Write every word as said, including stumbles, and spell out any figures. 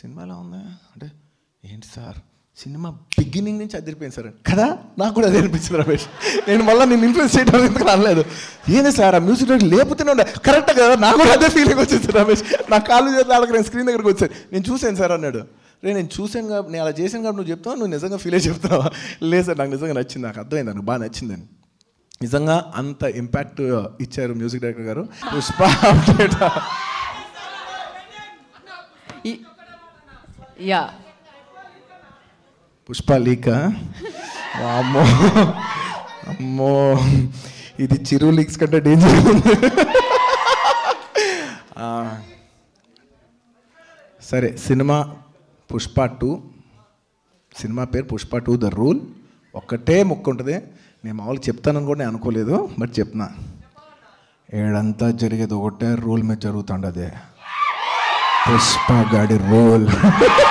Cinema ఎలా ఉంది అంటే, ఏంటి సార్ సినిమా బిగినింగ్ నుంచి అదిరిపోయింది సార్ కదా. నాకు కూడా అదే అనిపించింది రమేష్. నేను మళ్ళీ నేను ఇన్ఫ్లుయెన్స్ చేయడం ఎందుకు అనలేదు. ఏంది సార్ ఆ మ్యూజిక్ డైరెక్టర్ లేకపోతేనే ఉండే కరెక్ట్ కదా. నాకు కూడా అదే ఫీలింగ్ వచ్చింది రమేష్. నా కాళ్ళు చేతులు ఆడక నేను స్క్రీన్ దగ్గరికి వచ్చాను. నేను చూశాను సార్ అన్నాడు. రే నేను చూశాను కాబట్టి నేను అలా చేశాను కాబట్టి నువ్వు చెప్తావు, నువ్వు నిజంగా ఫీల్ అయ్యి చెప్తావా? లేదు సార్ నాకు నిజంగా నచ్చింది, నాకు అర్థమైంది, నాకు బాగా నచ్చిందని. నిజంగా అంత ఇంపాక్ట్ ఇచ్చారు మ్యూజిక్ డైరెక్టర్ గారు. పుష్ప అప్డేట్ యా పుష్ప లీక్. అమ్మో అమ్మో ఇది చిరు లీక్స్ కంటే డేంజర్ ఉంది. సరే సినిమా పుష్ప టూ, సినిమా పేరు పుష్ప టూ ద రూల్. ఒక్కటే ముక్క ఉంటుంది. నేను మామూలుగా చెప్తానని కూడా నేను అనుకోలేదు, బట్ చెప్తున్నా. ఏడంతా జరిగేది ఒకటే రూల్ మీద జరుగుతుండదే, పుష్ప గాడి రూల్.